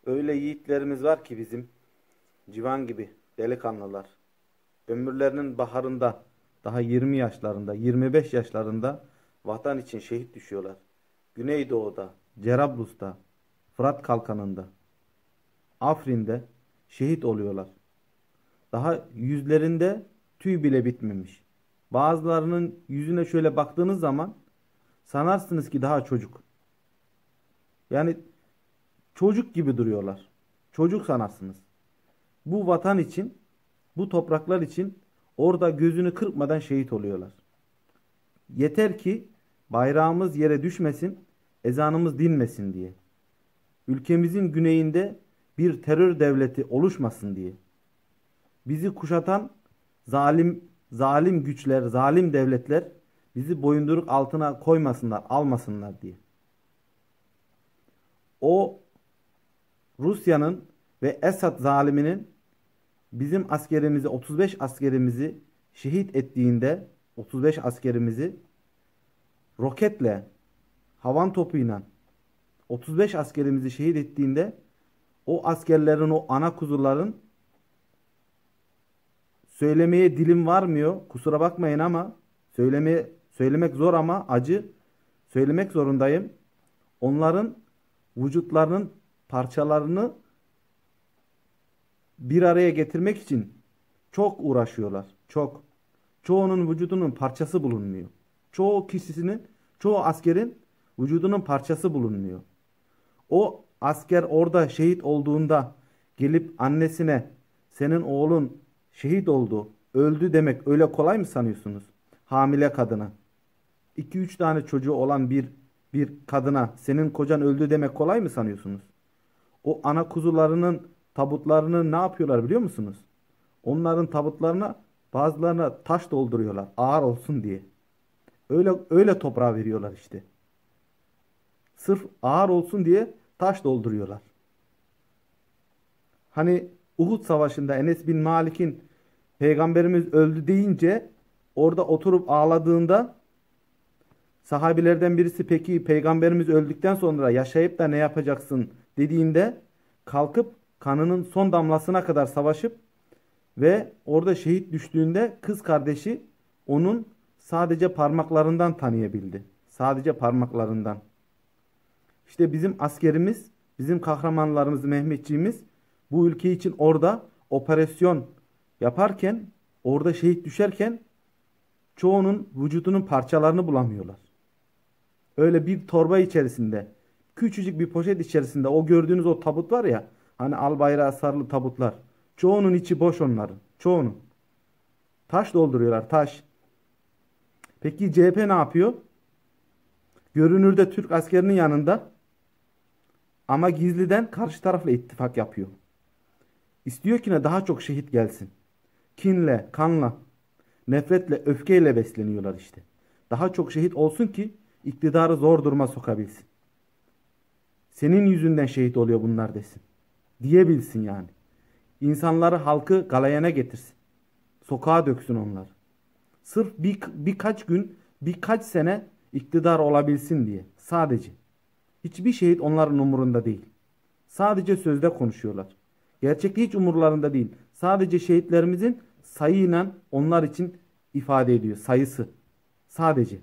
Öyle yiğitlerimiz var ki bizim civan gibi delikanlılar. Ömürlerinin baharında daha 20 yaşlarında, 25 yaşlarında vatan için şehit düşüyorlar. Güneydoğu'da, Cerablus'ta, Fırat Kalkanı'nda, Afrin'de şehit oluyorlar. Daha yüzlerinde tüy bile bitmemiş. Bazılarının yüzüne şöyle baktığınız zaman sanarsınız ki daha çocuk. Yani çocuk gibi duruyorlar. Çocuk sanarsınız. Bu vatan için, bu topraklar için orada gözünü kırpmadan şehit oluyorlar. Yeter ki bayrağımız yere düşmesin, ezanımız dinmesin diye. Ülkemizin güneyinde bir terör devleti oluşmasın diye. Bizi kuşatan zalim güçler, zalim devletler bizi boyunduruk altına koymasınlar, almasınlar diye. O Rusya'nın ve Esad zaliminin bizim askerimizi, 35 askerimizi şehit ettiğinde, 35 askerimizi roketle, havan topuyla 35 askerimizi şehit ettiğinde o askerlerin, o ana kuzuların söylemeye dilim varmıyor. Kusura bakmayın ama söylemek zor ama acı. Söylemek zorundayım. Onların vücutlarının parçalarını bir araya getirmek için çok uğraşıyorlar. Çok. Çoğunun vücudunun parçası bulunmuyor. Çoğu askerin vücudunun parçası bulunmuyor. O asker orada şehit olduğunda gelip annesine senin oğlun şehit oldu, öldü demek öyle kolay mı sanıyorsunuz? Hamile kadına. 2-3 tane çocuğu olan bir kadına senin kocan öldü demek kolay mı sanıyorsunuz? O ana kuzularının tabutlarını ne yapıyorlar biliyor musunuz? Onların tabutlarına bazılarına taş dolduruyorlar ağır olsun diye. Öyle toprağa veriyorlar işte. Sırf ağır olsun diye taş dolduruyorlar. Hani Uhud Savaşı'nda Enes bin Malik'in Peygamberimiz öldü deyince orada oturup ağladığında sahabilerden birisi peki Peygamberimiz öldükten sonra yaşayıp da ne yapacaksın dediğinde kalkıp kanının son damlasına kadar savaşıp ve orada şehit düştüğünde kız kardeşi onun sadece parmaklarından tanıyabildi. Sadece parmaklarından. İşte bizim askerimiz, bizim kahramanlarımız, Mehmetçiğimiz bu ülke için orada operasyon yaparken, orada şehit düşerken çoğunun vücudunun parçalarını bulamıyorlar. Öyle bir torba içerisinde, küçücük bir poşet içerisinde o gördüğünüz o tabut var ya, hani al bayrağı sarılı tabutlar. Çoğunun içi boş onların. Çoğunun. Taş dolduruyorlar, taş. Peki CHP ne yapıyor? Görünürde Türk askerinin yanında ama gizliden karşı tarafla ittifak yapıyor. İstiyor ki ne daha çok şehit gelsin. Kinle, kanla, nefretle, öfkeyle besleniyorlar işte. Daha çok şehit olsun ki iktidarı zor duruma sokabilsin. Senin yüzünden şehit oluyor bunlar desin. Diyebilsin yani. İnsanları, halkı galayana getirsin. Sokağa döksün onlar. Sırf birkaç gün, birkaç sene iktidar olabilsin diye. Sadece. Hiçbir şehit onların umurunda değil. Sadece sözde konuşuyorlar. Gerçekte hiç umurlarında değil. Sadece şehitlerimizin sayıyla onlar için ifade ediyor. Sayısı. Sadece.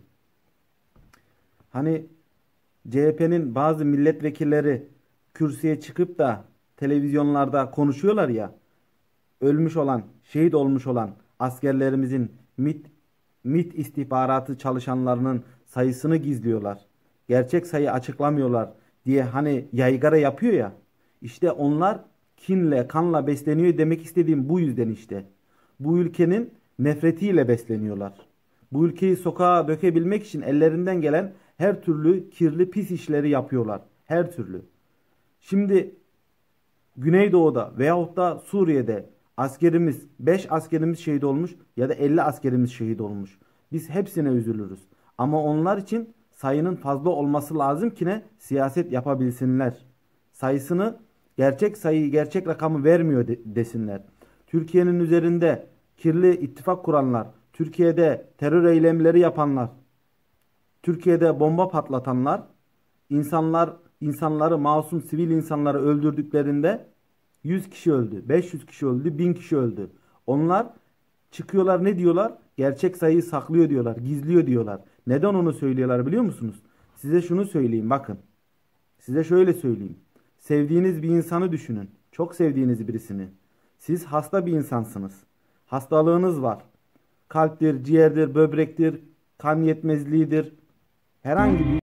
Hani CHP'nin bazı milletvekilleri kürsüye çıkıp da televizyonlarda konuşuyorlar ya. Ölmüş olan, şehit olmuş olan askerlerimizin MİT istihbaratı çalışanlarının sayısını gizliyorlar. Gerçek sayı açıklamıyorlar diye hani yaygara yapıyor ya. İşte onlar kinle, kanla besleniyor demek istediğim bu yüzden işte. Bu ülkenin nefretiyle besleniyorlar. Bu ülkeyi sokağa dökebilmek için ellerinden gelen her türlü kirli pis işleri yapıyorlar. Her türlü. Şimdi Güneydoğu'da veyahut da Suriye'de 5 askerimiz şehit olmuş ya da 50 askerimiz şehit olmuş. Biz hepsine üzülürüz. Ama onlar için sayının fazla olması lazım ki ne? Siyaset yapabilsinler. Sayısını, gerçek sayıyı, gerçek rakamı vermiyor desinler. Türkiye'nin üzerinde kirli ittifak kuranlar, Türkiye'de terör eylemleri yapanlar, Türkiye'de bomba patlatanlar, insanlar insanları, masum sivil insanları öldürdüklerinde 100 kişi öldü, 500 kişi öldü, 1000 kişi öldü. Onlar çıkıyorlar, ne diyorlar? Gerçek sayıyı saklıyor diyorlar, gizliyor diyorlar. Neden onu söylüyorlar biliyor musunuz? Size şunu söyleyeyim, bakın. Size şöyle söyleyeyim. Sevdiğiniz bir insanı düşünün. Çok sevdiğiniz birisini. Siz hasta bir insansınız. Hastalığınız var. Kalptir, ciğerdir, böbrektir, kan yetmezliğidir. Herhangi bir